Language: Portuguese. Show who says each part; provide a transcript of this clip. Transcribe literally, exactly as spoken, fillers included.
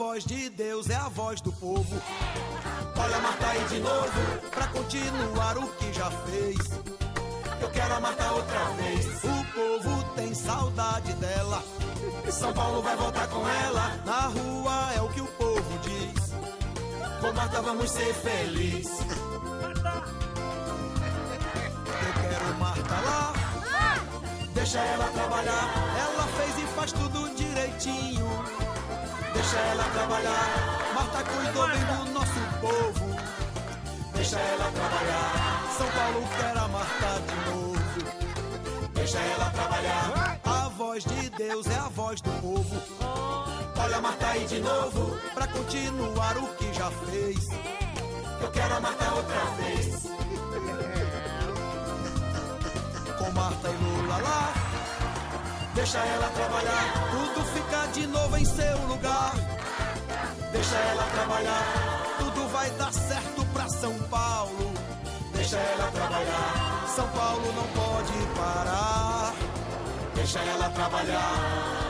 Speaker 1: voz de Deus é a voz do povo. Olha a Marta aí de novo, pra continuar o que já fez. Eu quero a Marta outra vez. O povo tem saudade dela. São Paulo vai voltar com ela. Na rua é o que o povo diz. Com Marta vamos ser felizes. Eu quero Marta lá. Deixa ela trabalhar. Ela fez e faz tudo direitinho. Deixa ela trabalhar. Marta cuidou bem do nosso povo. Deixa ela trabalhar. São Paulo quer a Marta de novo. Deixa ela trabalhar. A voz de Deus é a voz do povo. Olha a Marta aí de novo, pra continuar o que já fez. Eu quero a Marta outra vez. Com Marta e Lula lá. Deixa ela trabalhar. Tudo fica de novo em seu lugar. Deixa ela trabalhar. Tudo vai dar certo pra São Paulo. Deixa ela trabalhar. São Paulo não pode parar. Deixa ela trabalhar.